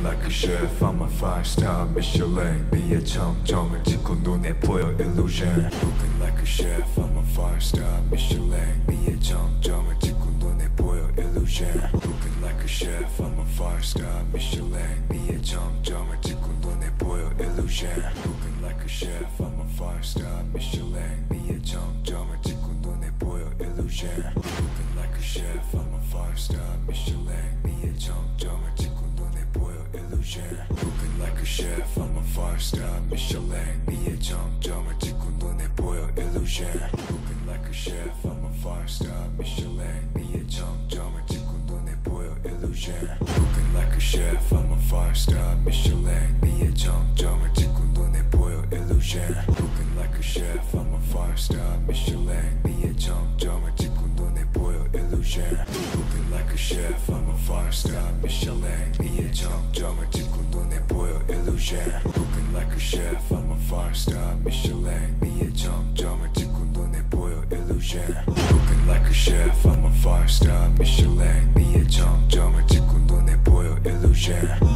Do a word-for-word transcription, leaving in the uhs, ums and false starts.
like a chef, I'm a five-star Michelin. 미의 정점을 찍고 눈에 보여 illusion. Cooking like a chef, I'm a five-star Michelin. 미의 정점을 찍고 눈에 보여 illusion. Cooking like a chef, I'm a five-star Michelin. 미의 정점을 찍고 눈에 보여 illusion. Cooking like a chef, I'm a five-star Michelin. 미의 정점을 찍고 눈에 보여 illusion. Cooking like a chef, I'm a five-star Michelin. 미의 정점을 찍고 눈에 보여 illusion. Cooking like a chef, I'm a five-star Michelin. 미의 정점을 찍고 눈에 보여 illusion. Cooking like a chef, I'm a five-star Michelin. 미의 정점을 찍고 눈에 보여 illusion. Cooking like a chef, I'm a five-star Michelin. 미의 정점을 찍고 눈에 보여 illusion. Cooking like a chef, I'm a five-star Michelin. 미의 정점을 찍고 눈에 보여 illusion. Cooking like a chef, I'm a five-star Michelin. 미의 정점을 찍고 눈에 보여 illusion. Cooking like a chef, I'm a five-star Michelin. 미의 정점을 찍고 눈에 보여 illusion. Cooking like a chef, I'm a five-star Michelin. 미의 정점을 찍고 눈에 보여 illusion.